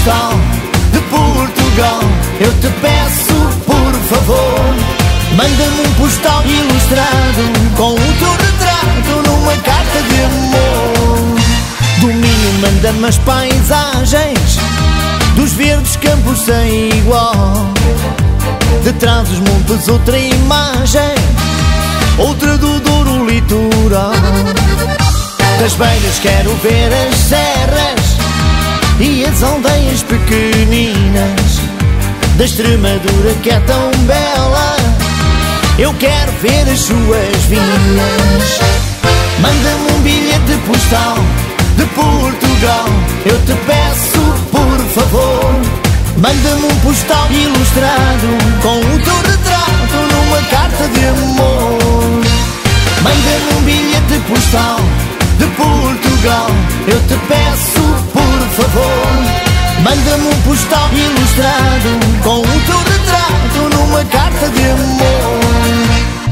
postal de Portugal. Eu te peço, por favor, manda-me um postal ilustrado com o teu retrato numa carta de amor. Do Minho manda-me as paisagens dos verdes campos sem igual. De trás dos montes outra imagem, outra do Douro litoral. Das beiras quero ver as serras e as aldeias pequeninas. Da Extremadura que é tão bela, eu quero ver as suas vilas. Manda-me um bilhete postal de Portugal. Eu te peço, por favor, manda-me um postal ilustrado com o teu retrato numa carta de amor. Manda-me um bilhete postal de Portugal. Eu te peço, por favor, manda-me um postal ilustrado com o teu retrato numa carta de amor.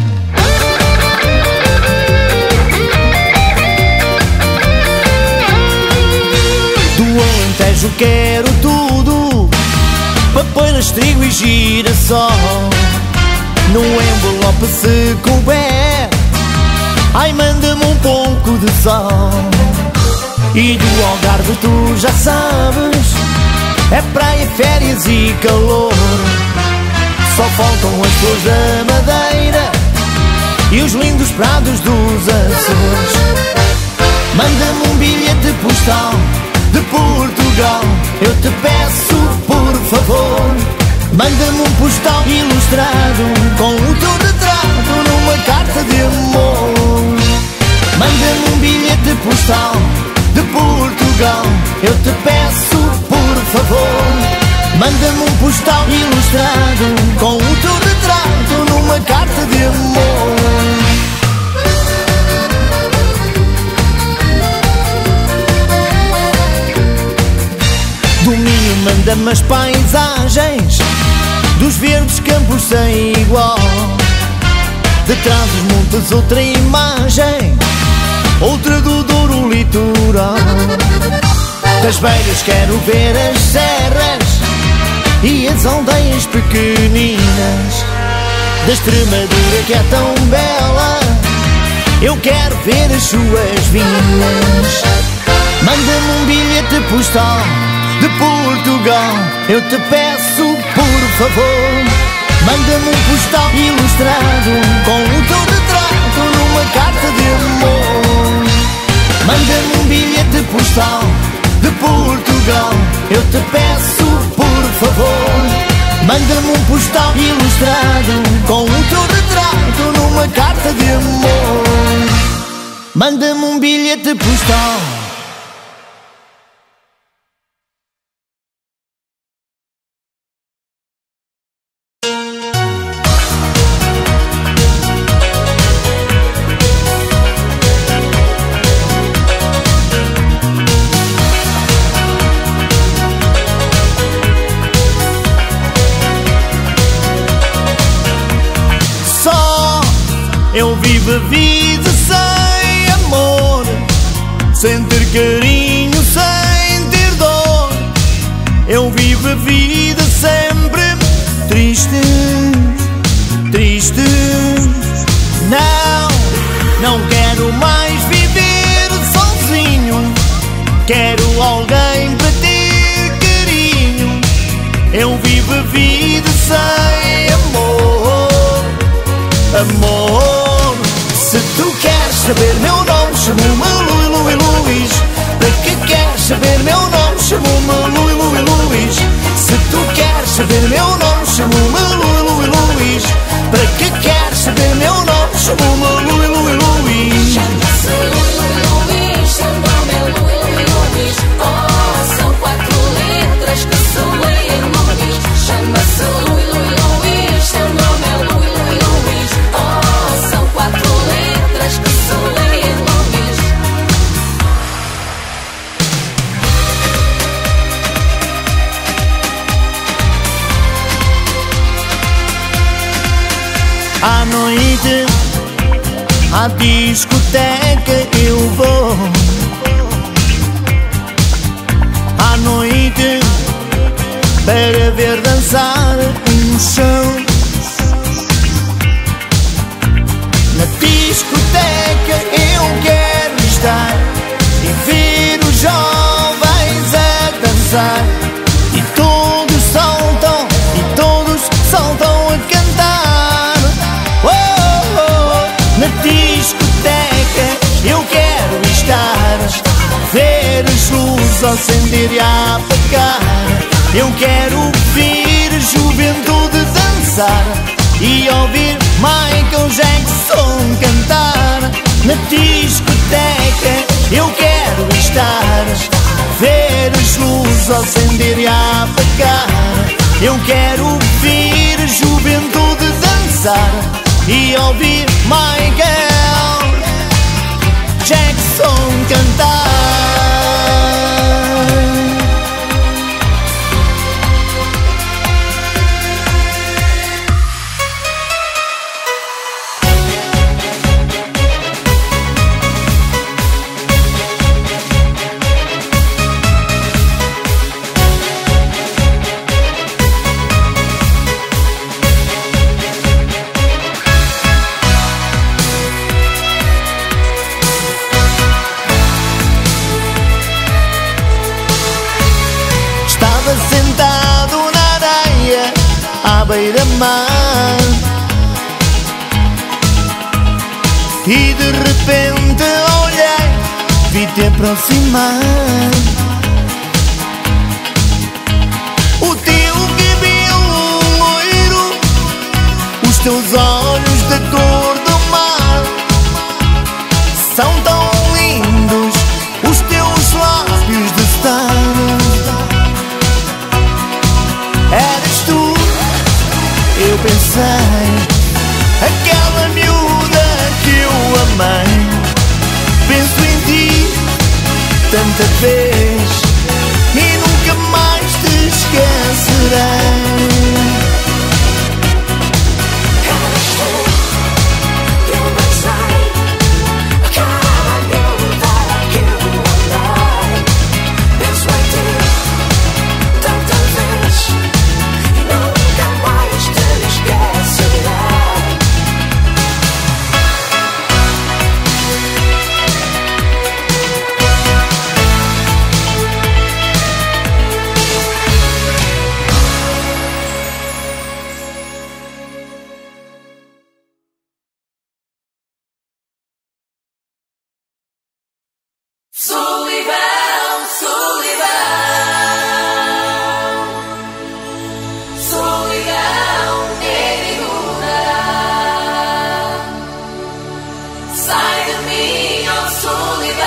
Do Alentejo quero tudo, papéis, trigo e girassol, num envelope se couber. Ai, manda-me um pouco de sol. E do Algarve tu já sabes, é praia, férias e calor. Só faltam as flores da Madeira e os lindos prados dos Açores. Manda-me um bilhete postal de Portugal. Eu te peço, por favor, manda-me um postal ilustrado com o teu retrato numa carta de amor. Manda-me um bilhete postal de Portugal. Eu te peço, por favor, manda-me um postal ilustrado com o teu retrato numa carta de amor. Do Minho manda-me as paisagens dos verdes campos sem igual. De trás dos montes outra imagem, outra do Douro litoral. Das beiras quero ver as serras e as aldeias pequeninas. Da Extremadura que é tão bela, eu quero ver as suas vilas. Manda-me um bilhete postal de Portugal. Eu te peço, por favor, manda-me um postal ilustrado com o teu retrato numa carta de amor. Manda-me um bilhete postal de Portugal. Eu te peço, por favor, manda-me um postal ilustrado com o teu retrato numa carta de amor. Manda-me um bilhete postal. Eu vivo a vida sem amor, sem ter carinho, sem ter dor. Eu vivo a vida sempre triste, triste. Não quero mais viver sozinho. Quero alguém para ter carinho. Eu vivo a vida sem amor, amor. Se tu queres saber meu nome, chamo-me Luís. Para que queres saber meu nome, chamo-me Luís. Se tu queres saber meu nome, chamo-me Luís. Para que queres saber meu nome, chamo-me Luís. Chama-se Luís, seu nome é Luís. Oh, são 4 letras que se leem Luís. Chama-se Luís, seu nome é Luís. Oh, são 4 letras que se leem Luís. À noite, à discoteca eu vou. À noite, para ver dançar um chão. Na discoteca eu quero estar e ver os jovens a dançar, e todos saltam a cantar. Oh, oh, oh. Na discoteca eu quero estar, ver as luzes acender e apagar. Eu quero ver a juventude dançar e ouvir Michael Jackson cantar. Na discoteca eu quero estar, ver as luzes acender e apagar. Eu quero ver a juventude dançar e ouvir Michael Jackson cantar. Sentado na areia à beira-mar, e de repente olhei, vi-te aproximar. O teu cabelo loiro, os teus olhos da cor do mar, são tão lindos os teus lábios de star. Eras tu, eu pensei, aquela miúda que eu amei. Penso em ti tanta vez e nunca mais te esquecerei. Eras tu, eu pensei, aquela miúda que eu amei. Penso em ti tanta vez e nunca mais te esquecerei. Solidão, solidão, solidão negra e dura. Sai de mim, ó solidão,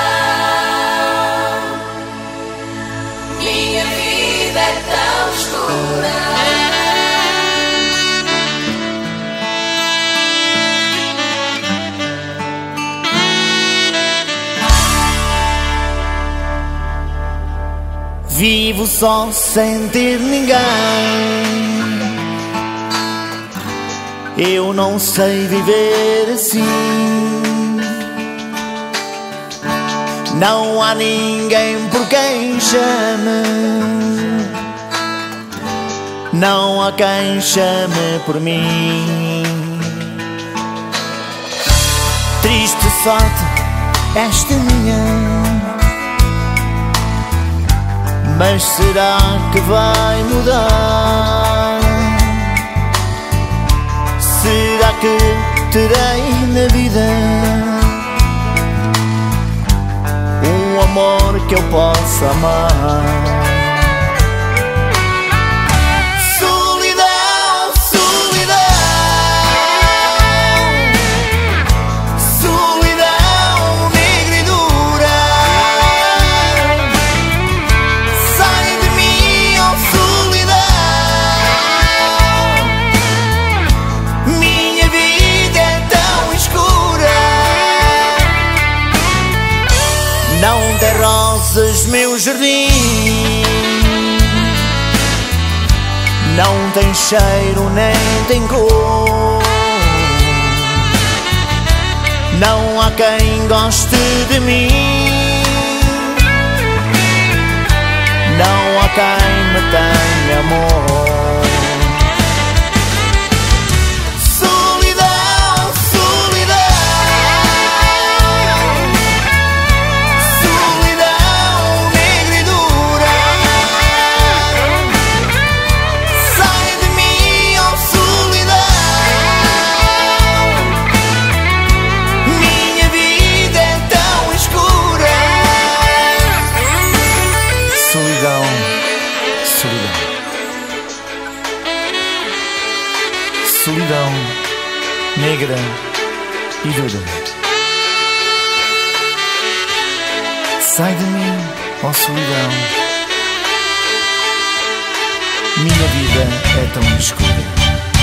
minha vida é tão escura. Vivo só sem ter ninguém, eu não sei viver assim. Não há ninguém por quem chame, não há quem chame por mim. Triste sorte esta minha, mas será que vai mudar? Será que terei na vida um amor que eu possa amar? Não tem rosas meu jardim, não tem cheiro nem tem cor, não há quem goste de mim, não há quem me tenha amor. Solidão negra e dura. Sai de mim, ó solidão. Minha vida é tão escura.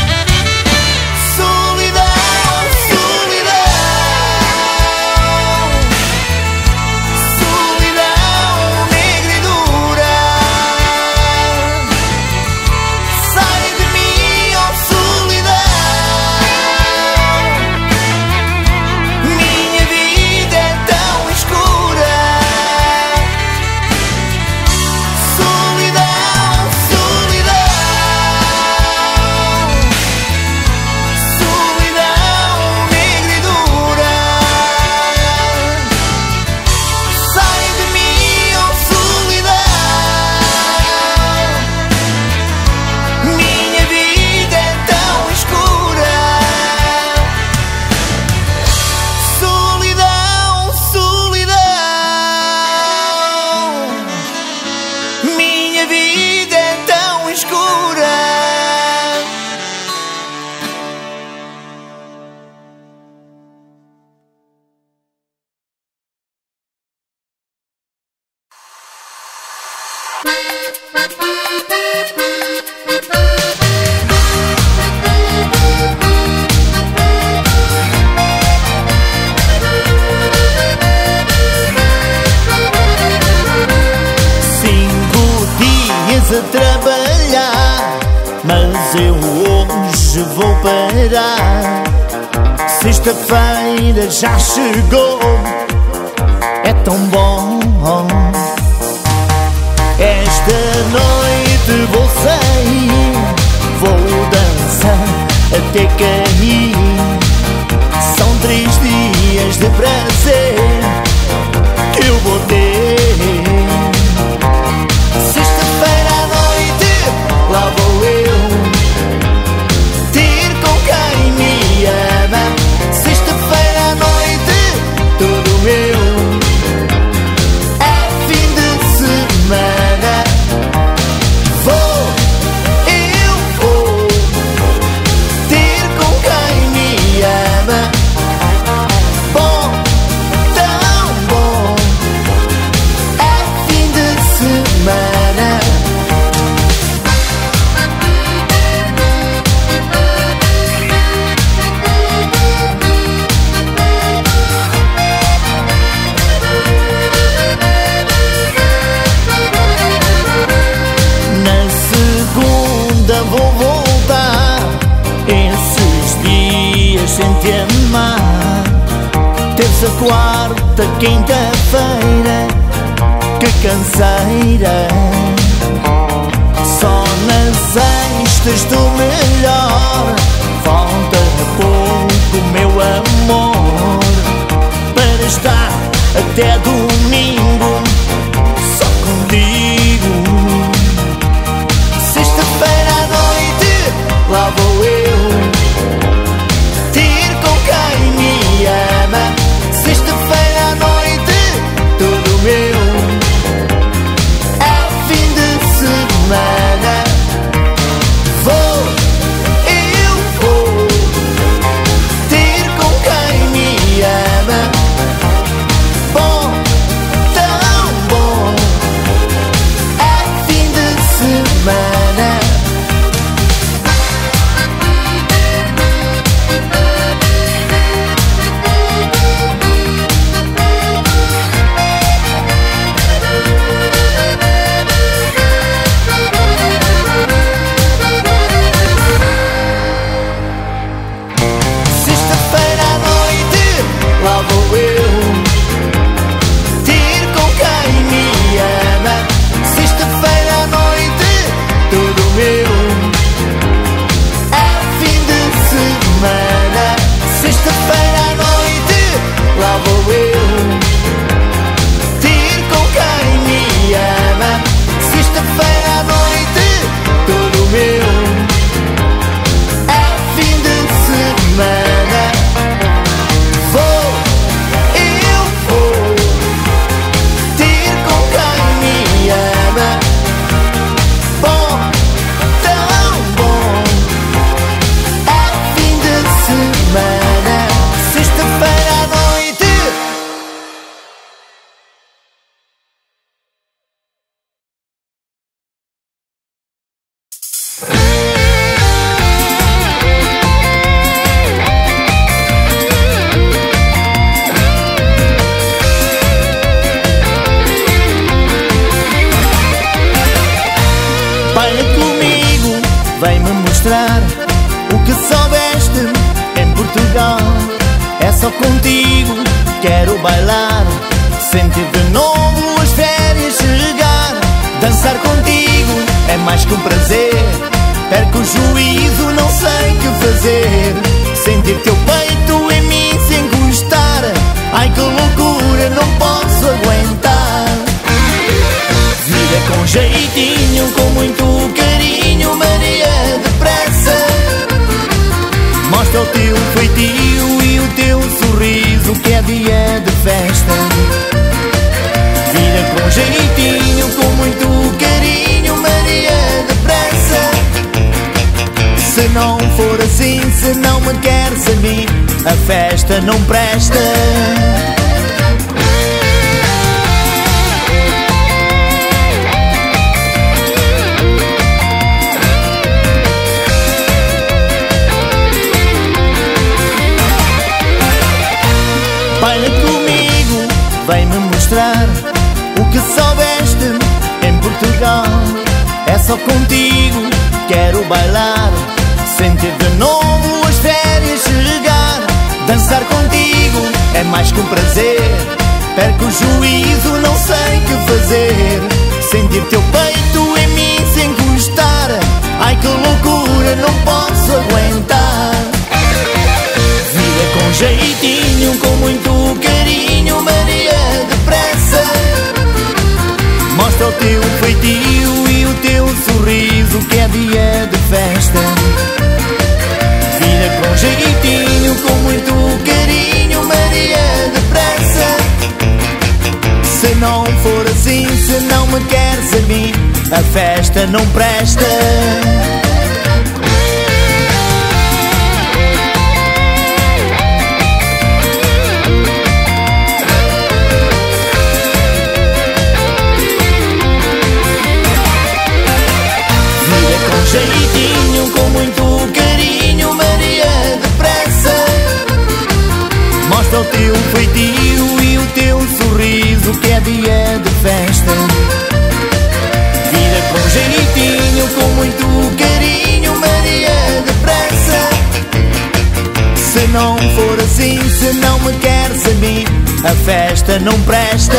A trabalhar, mas eu hoje vou parar. Sexta-feira já chegou, é tão bom. Esta noite vou sair, vou dançar até cair. São 3 dias de prazer que eu vou ter. Lá vou eu ter com quem me ama. Sexta-feira à noite, tudo meu. É fim de semana. Eu vou ter com quem me ama. Bom, tão bom. É fim de semana. Vou voltar esses dias sem te amar. Terça, quarta, quinta-feira, que canseira. Só nas sextas estou melhor. Falta pouco, meu amor, para estar até domingo só contigo. Sexta-feira à noite, lá vou eu ter com quem me ama. Sexta-feira à noite, tudo meu. É fim de semana. Eu vou ter com quem me ama. Bom, tão Baila comigo, vem-me mostrar o que soubeste em Portugal. É só contigo, quero bailar, sentir de novo as férias chegar. Dançar contigo é mais que um prazer, perco o juízo, não sei o que fazer. Sentir teu peito em mim se encostar, ai que loucura, não posso aguentar. Vida com jeitinho, com muito carinho, Maria depressa. Mostra o teu feitio e o teu sorriso, que é dia de festa. Vida com jeitinho, com muito carinho, Maria depressa. Se não for assim, se não me queres a mim, a festa não presta. Baila comigo, vem-me mostrar o que soubeste em Portugal. É só contigo, quero bailar, sentir de novo as férias chegar. Dançar contigo é mais que um prazer, perco o juízo, não sei o que fazer. Sentir teu peito em mim se encostar, ai que loucura, não posso aguentar. Vida com jeitinho, com muito carinho, Maria depressa. Mostra o teu feitio e o teu sorriso, que é dia de festa. Vida com jeitinho, com muito carinho, Maria depressa. Se não for assim, se não me queres a mim, a festa não presta. Jeitinho, com muito carinho, Maria depressa. Mostra o teu feitio e o teu sorriso, que é dia de festa. Vida com jeitinho, com muito carinho, Maria depressa. Se não for assim, se não me queres a mim, a festa não presta.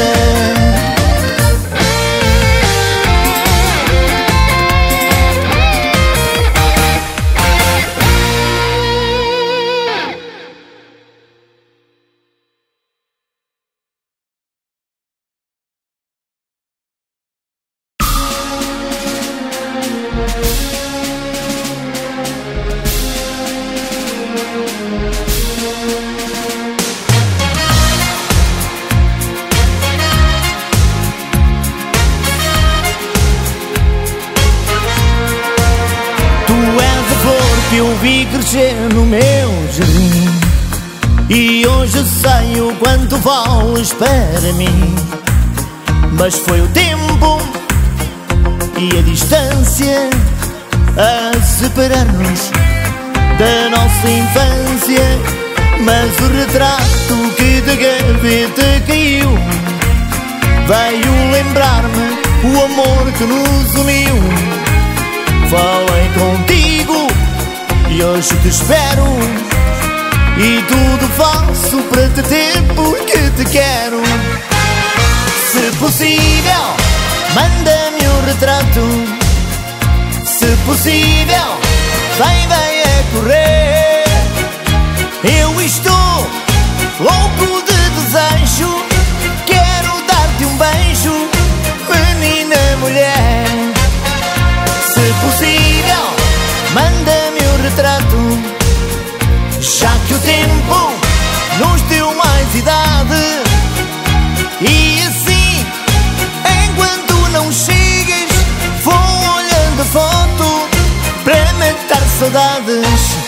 Eu vi crescer no meu jardim e hoje sei o quanto vales para mim. Mas foi o tempo e a distância a separar-nos da nossa infância. Mas o retrato que da gaveta caiu veio lembrar-me o amor que nos uniu. Falei contigo e hoje te espero, e tudo faço para te ter porque te quero. Se possível, manda-me um retrato. Se possível, vem a correr. Eu estou louco de desejo, quero dar-te um beijo, menina mulher. Se possível, manda-me um retrato, já que o tempo nos deu mais idade. E assim, enquanto não chegas, vou olhando a foto para matar saudades.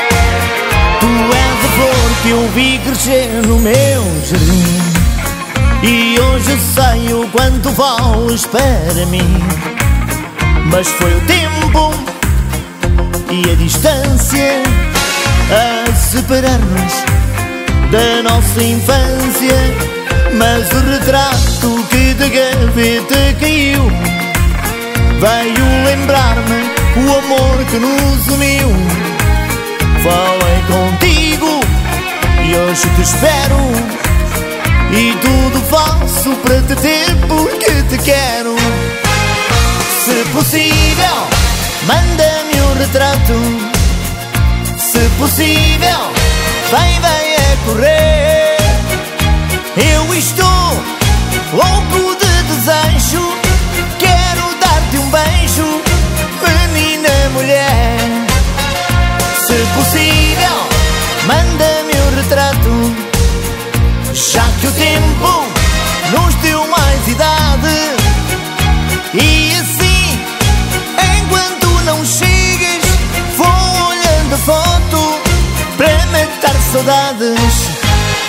Que eu vi crescer no meu jardim E hoje sei o quanto vales para mim. Mas foi o tempo e a distância a separar-nos da nossa infância. Mas o retrato que da gaveta caiu veio lembrar-me o amor que nos uniu. Falei contigo e hoje te espero, e tudo faço para te ter porque te quero. Se possível, manda-me um retrato. Se possível, vem a correr. Eu estou louco de desejo, quero dar-te um beijo, menina mulher. Se possível, manda-me um retrato, já que o tempo nos deu mais idade. E assim, enquanto não chegas, vou olhando a foto para matar saudades.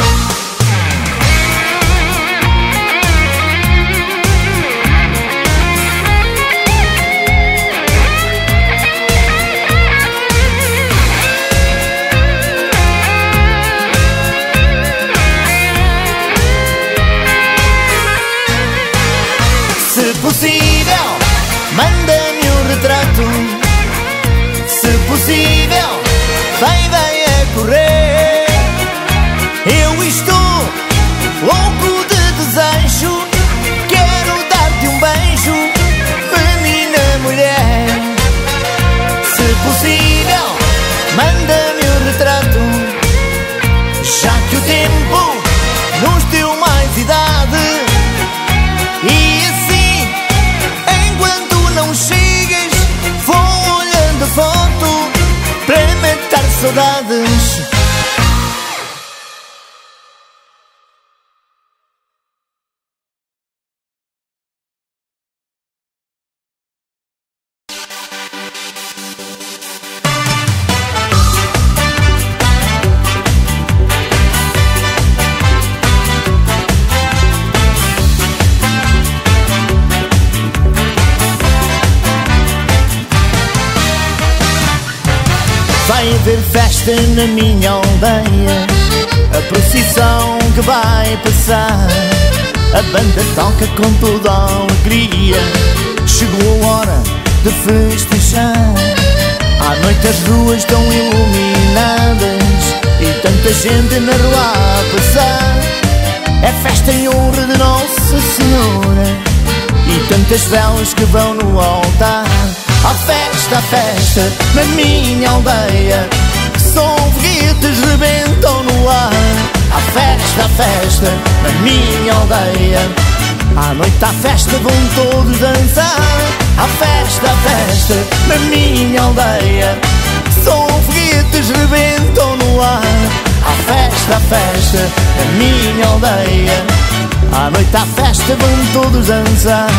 Se possível, manda-me um retrato. Se possível, vem a correr. Eu estou louco de desejo, quero dar-te um beijo, menina mulher. Se possível, manda-me um retrato, já que o tempo nos deu mais idade. E assim, enquanto não chegas, vou olhando a foto para matar saudades. Vai haver festa na minha aldeia, a procissão que vai passar. A banda toca com toda a alegria, chegou a hora de festejar. À noite as ruas estão iluminadas e tanta gente na rua a passar. É festa em honra de Nossa Senhora e tantas velas que vão no altar. A festa na minha aldeia, som foguetes rebentam no ar. A festa na minha aldeia, à noite à festa vão todos dançar. A festa na minha aldeia, som foguetes rebentam no ar. A festa na minha aldeia, à noite à festa vão todos dançar.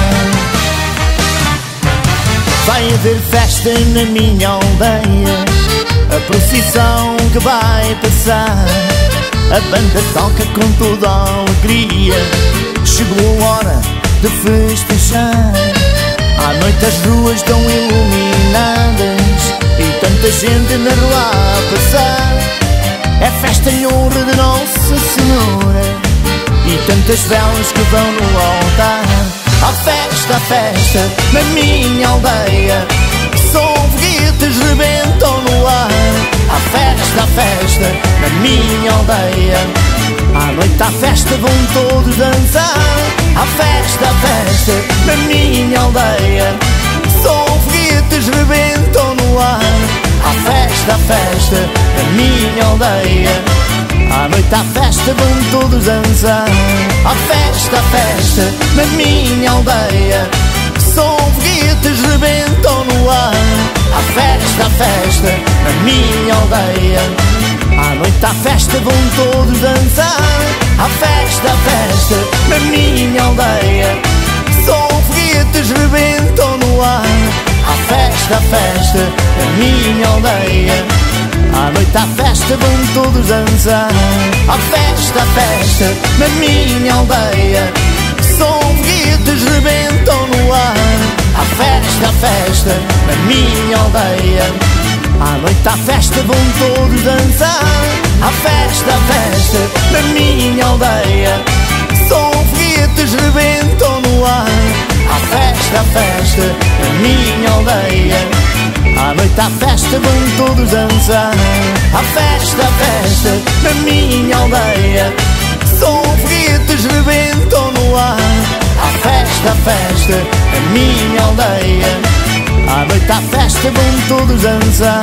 Vai haver festa na minha aldeia, a procissão que vai passar. A banda toca com toda a alegria, chegou a hora de festejar. À noite as ruas estão iluminadas e tanta gente na rua a passar. É festa em honra de Nossa Senhora e tantas velas que vão no altar. A festa na minha aldeia, som foguetes rebentam no ar. A festa na minha aldeia, à noite à festa vão todos dançar. A festa na minha aldeia, som foguetes rebentam no ar. A festa na minha aldeia, à noite à festa vão todos dançar. A festa na minha aldeia, som foguetes rebentam no ar. A festa na minha aldeia, à noite à festa vão todos dançar. A festa na minha aldeia, som foguetes rebentam no ar. A festa na minha aldeia, À noite à festa vão todos dançar. À festa na minha aldeia. Som foguetes rebentam no ar. À festa na minha aldeia. À noite à festa vão todos dançar. À festa na minha aldeia. Som foguetes rebentam no ar. À festa na minha aldeia. À noite à festa vão todos dançar. À festa na minha aldeia. Som foguetes rebentam no ar. À festa na minha aldeia. À noite à festa vão todos dançar.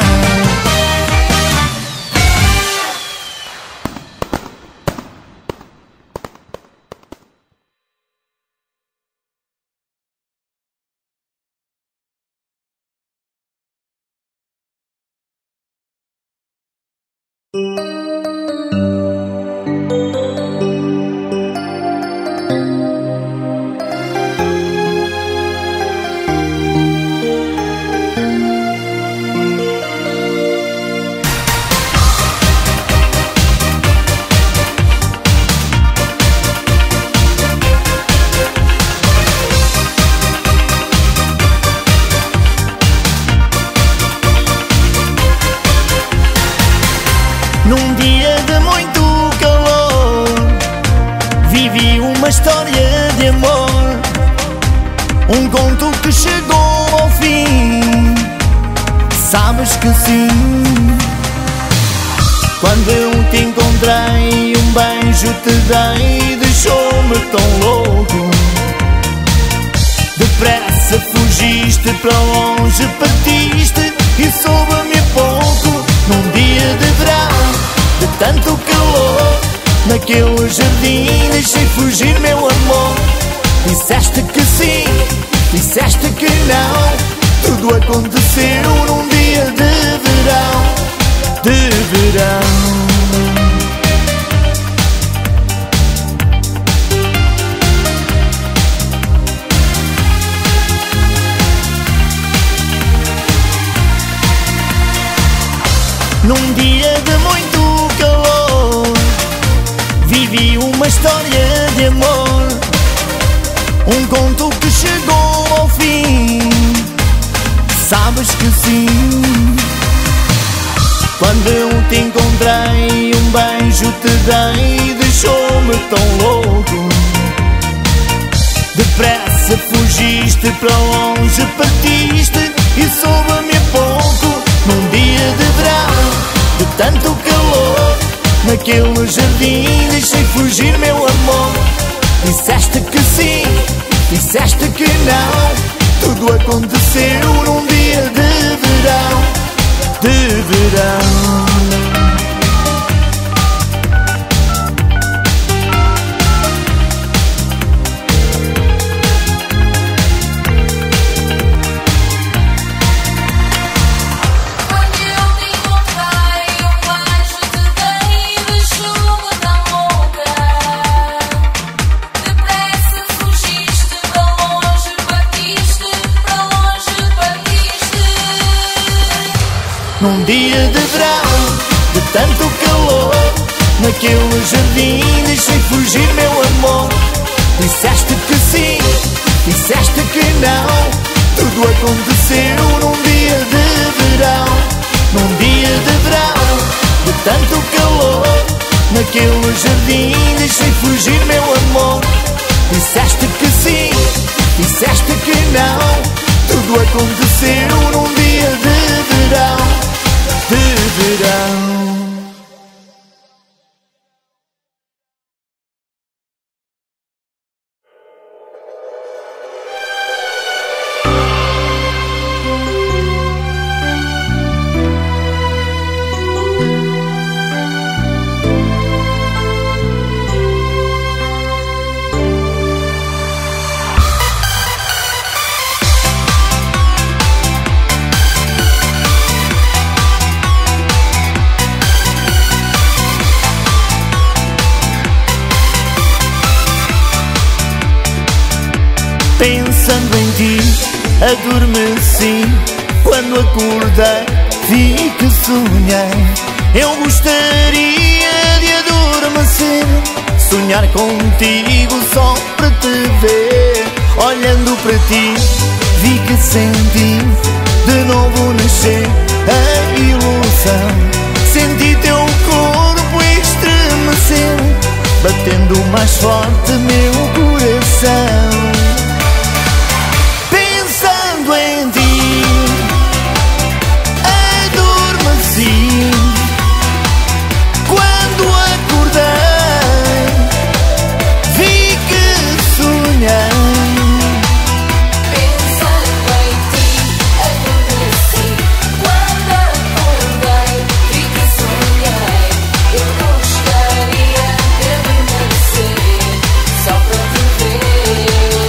Num dia de muito calor, vivi uma história de amor. Um conto que chegou ao fim. Sabes que sim. Quando eu te encontrei, um beijo te dei. Deixou-me tão louco. Depressa fugiste, para longe partiste. E soube-me pouco. Num dia de verão, de tanto calor, naquele jardim deixei fugir meu amor. Disseste que sim, disseste que não. Tudo aconteceu num dia de verão. De verão. Num dia de muito calor, vivi uma história de amor. Um conto que chegou ao fim. Sabes que sim. Quando eu te encontrei, um beijo te dei. Deixou-me tão louco. Depressa fugiste, para longe partiste. E soube-me pouco. Num dia de verão, de tanto calor, naquele jardim deixei fugir meu amor. Disseste que sim, disseste que não. Tudo aconteceu num dia de verão. De verão. Num dia de verão, de tanto calor, naquele jardim deixei fugir meu amor. Disseste que sim, disseste que não. Tudo aconteceu num dia de verão. Num dia de verão, de tanto calor, naquele jardim deixei fugir meu amor. Disseste que sim, disseste que não. Tudo aconteceu num dia de verão. De verão. Pensando em ti, adormeci. Quando acordei, vi que sonhei. Eu gostaria de adormecer, sonhar contigo só para te ver. Olhando para ti, vi que senti de novo nascer a ilusão. Senti teu corpo estremecer, batendo mais forte meu coração. Pensando em ti, adormeci. Quando acordei, vi que sonhei. Pensando em ti, adormeci. Quando acordei, vi que sonhei. Eu gostaria de adormecer só para te ver.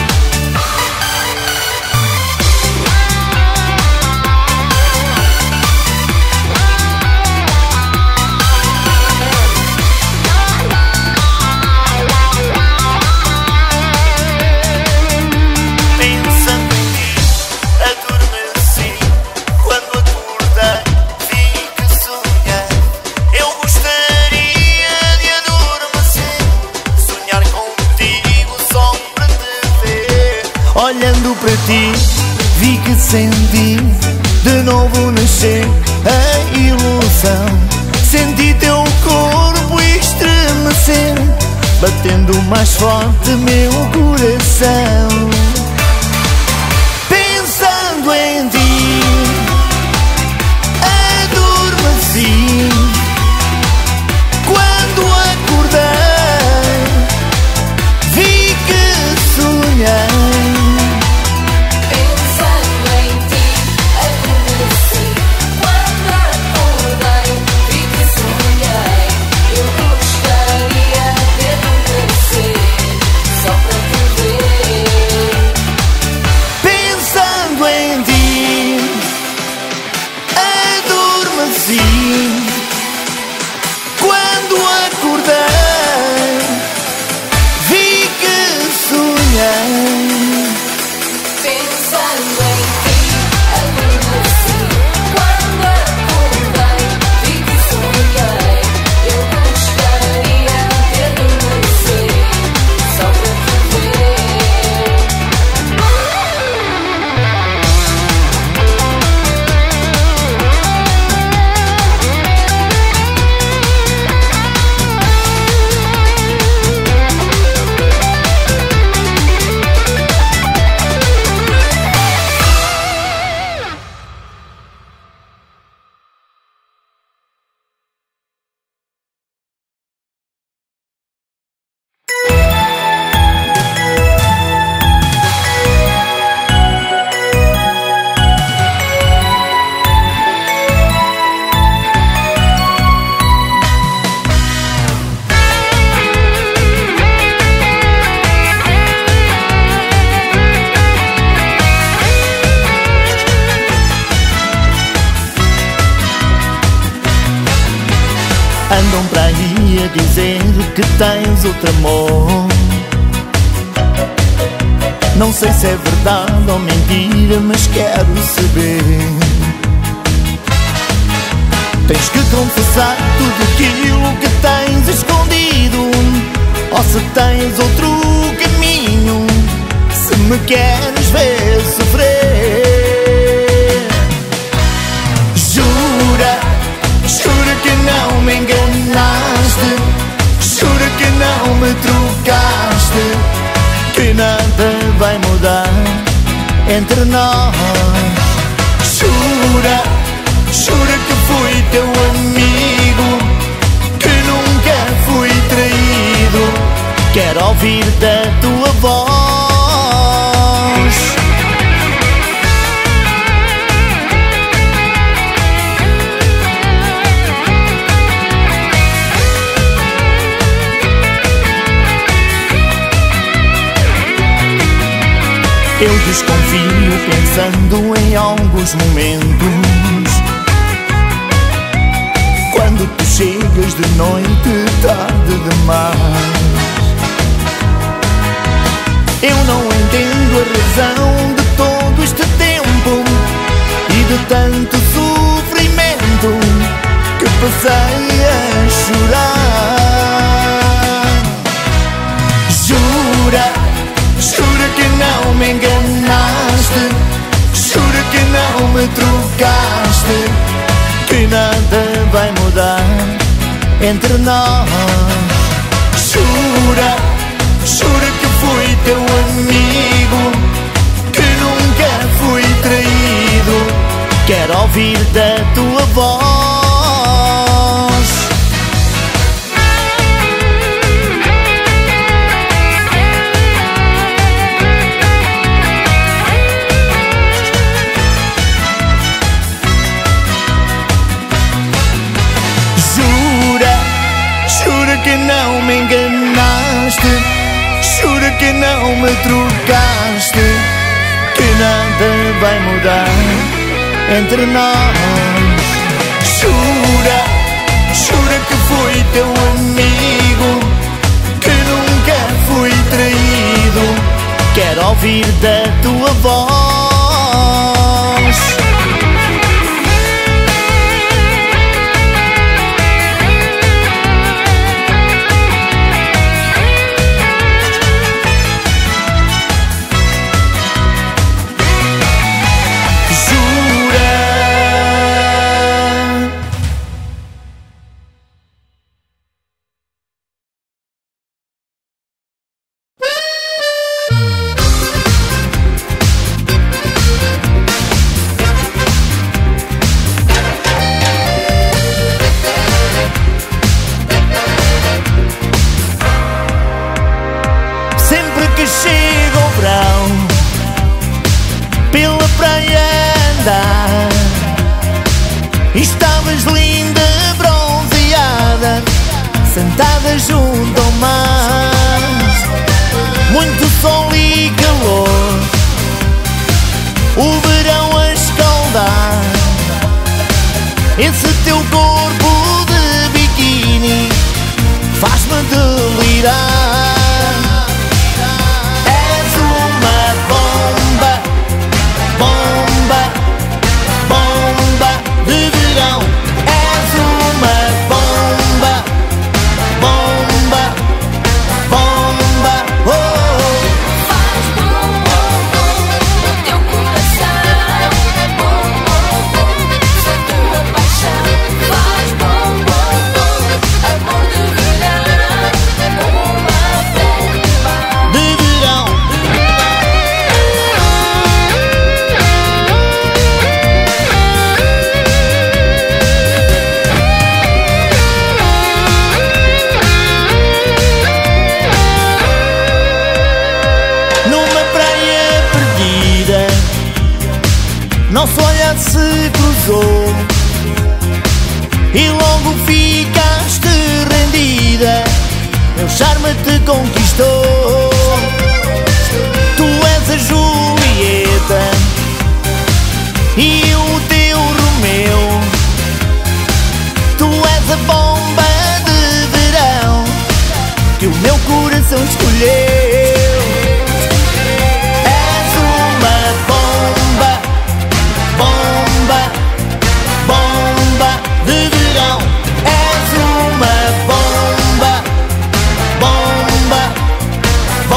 Pensando em ti, adormeci. Quando acordei, vi que sonhei. Eu gostaria de adormecer, sonhar contigo só para te ver. Olhando para ti, vi que senti de novo nascer a ilusão. Senti teu corpo estremecer, batendo mais forte meu coração. Pensando em ti, adormeci. Quando acordei, vi que sonhei. Pensando em ti, adormeci. Quando acordei, vi que sonhei. Eu gostaria de adormecer só para te ver. Pensando em ti, adormeci. Quando acordei, vi que sonhei. Pensando em ti, adormeci. Quando acordei, vi que sonhei. Eu gostaria de adormecer só para te ver. Andam para aí a dizer que tens outro amor. Não sei se é verdade ou mentira, mas quero saber. Tens que confessar tudo aquilo que tens escondido, ou se tens outro caminho, se me queres ver sofrer. Jura, jura que não me enganaste, jura que não me trocaste, que nada vai mudar entre nós. Jura, jura que fui teu amigo, que nunca fui traído. Quero ouvir da tua voz. Eu desconfio pensando em alguns momentos, quando tu chegas de noite tarde demais. Eu não entendo a razão de todo este tempo e de tanto sofrimento. comecei a chorar. Jura, jura que não me enganaste, jura que não me trocaste, que nada vai mudar entre nós. Jura, jura que fui teu amigo, que nunca fui traído. Quero ouvir da tua voz. Jura, jura que não me enganaste, jura que não me trocaste, que nada vai mudar entre nós. Jura, jura que fui teu amigo, que nunca fui traído. Quero ouvir da tua voz. Chega o verão, pela praia andar, e estavas linda, bronzeada, sentada junto ao mar. Muito sol e calor, o verão a escaldar. Esse teu corpo de biquíni faz-me delirar. Bomba, bomba de verão. És uma bomba, bomba, bomba, oh. Faz bom, bom, bom no teu coração. Bom, bom, bom, sou tua paixão. Faz bom, bom, bom, amor de verão. Uma bomba de verão. Nosso olhar se cruzou e logo ficaste rendida. Meu charme te conquistou. Tu és a Julieta e o teu Romeu. Tu és a bomba de verão que o meu coração escolheu. Bomba, bomba de verão. És uma bomba, bomba,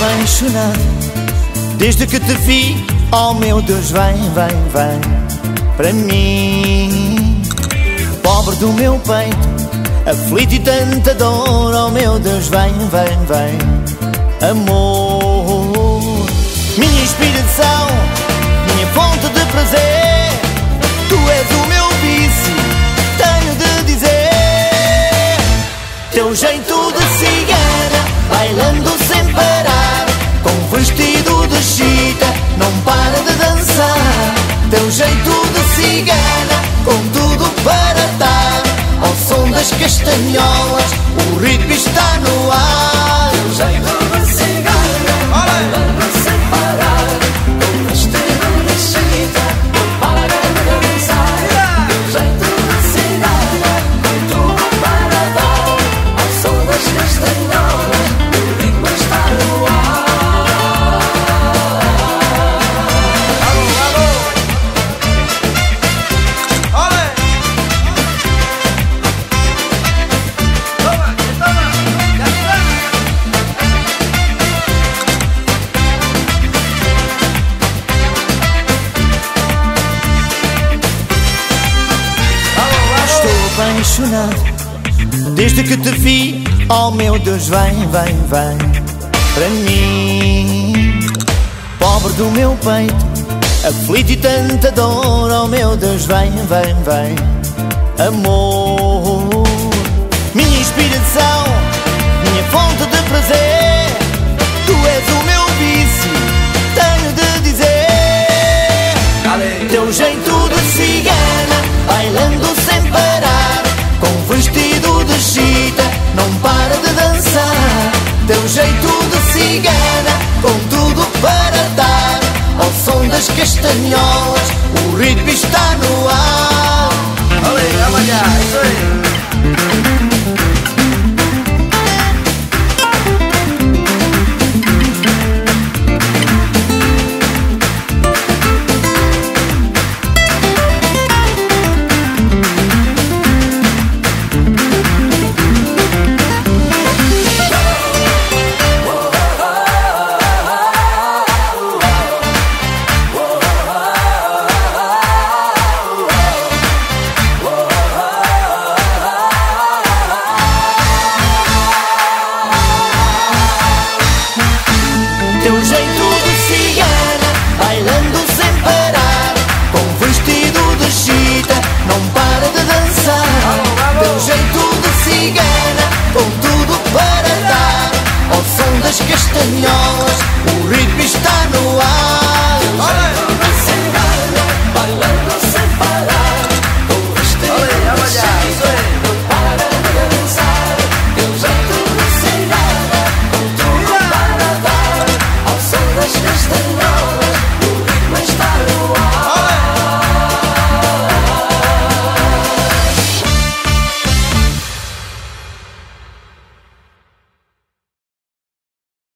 apaixonado desde que te vi. Oh meu Deus, vem, vem, vem para mim. Pobre do meu peito, aflito e tanta dor. Oh meu Deus, vem, vem, vem amor. Minha inspiração, minha fonte de prazer, tu és o meu vício, tenho de dizer. Teu jeito de cigana, bailando sem parar, com vestido de chita, não para de dançar. Teu jeito de cigana, com tudo para dar, ao som das castanholas, o ritmo está no ar. Teu jeito de cigana, bailando sem parar, com vestido de chita, não para de dançar. Teu jeito de cigana, com tudo para dar, ao som das castanholas, o ritmo está no ar. Apaixonado desde que te vi. Oh meu Deus, vem, vem, vem para mim. Pobre do meu peito, aflito e tanta dor. Oh meu Deus, vem, vem, vem amor. Minha inspiração, minha fonte de prazer, tu és o meu vício, tenho de dizer. Teu jeito de cigana, bailando sem parar, com vestido de chita, não para de dançar. Teu jeito de cigana, com tudo para dar, ao som das castanholas,